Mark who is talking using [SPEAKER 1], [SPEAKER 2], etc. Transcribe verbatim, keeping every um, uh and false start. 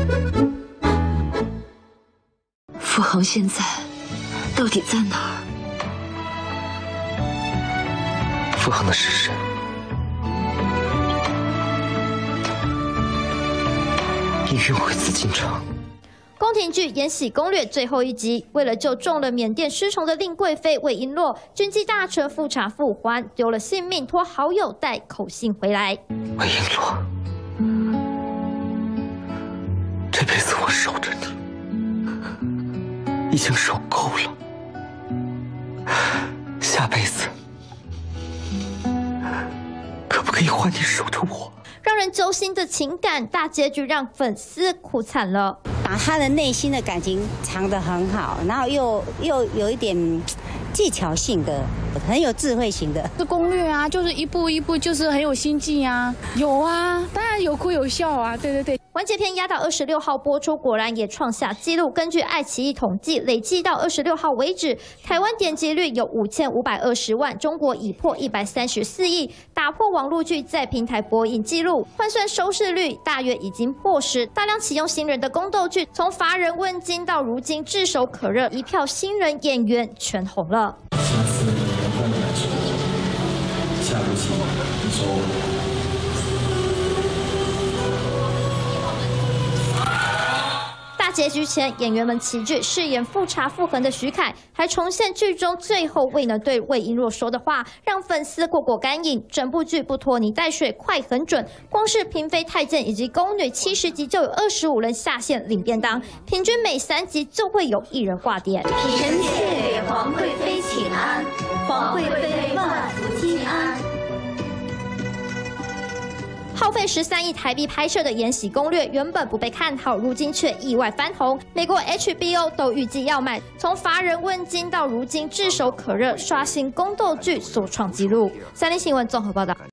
[SPEAKER 1] 傅恒现在到底在哪儿？
[SPEAKER 2] 傅恒的尸身，已运回紫禁城。
[SPEAKER 3] 宫廷剧《延禧攻略》最后一集，为了救中了缅甸失宠的令贵妃魏璎珞，军机大臣富察傅桓丢了性命，托好友带口信回来。
[SPEAKER 2] 魏璎珞，这辈子我守着你，已经守够了。下辈子，可不可以换你守着我？
[SPEAKER 3] 让人揪心的情感大结局，让粉丝哭惨了。
[SPEAKER 4] 把他的内心的感情藏得很好，然后又又有一点技巧性的，很有智慧型的。
[SPEAKER 5] 这攻略啊，就是一步一步，就是很有心计啊。有啊，当然有哭有笑啊。对对对。
[SPEAKER 3] 完结篇压到二十六号播出，果然也创下纪录。根据爱奇艺统计，累计到二十六号为止，台湾点击率有五千五百二十万，中国已破一百三十四亿，打破网络剧在平台播映纪录，换算收视率大约已经破十。大量启用新人的宫斗剧，从乏人问津到如今炙手可热，一票新人演员全红了。
[SPEAKER 6] 下次联欢展示，下部戏一收。
[SPEAKER 3] 大结局前，演员们齐聚，饰演富察傅恒的徐凯还重现剧中最后未能对魏璎珞说的话，让粉丝过过干瘾。整部剧不拖泥带水，快很准。光是嫔妃、太监以及宫女，七十集就有二十五人下线领便当，平均每三集就会有一人挂点。
[SPEAKER 7] 臣妾给皇贵妃请安，皇贵妃万福金安。
[SPEAKER 3] 耗费十三亿台币拍摄的《延禧攻略》原本不被看好，如今却意外翻红。美国 H B O 都预计要买。从乏人问津到如今炙手可热，刷新宫斗剧所创纪录。三立新闻综合报道。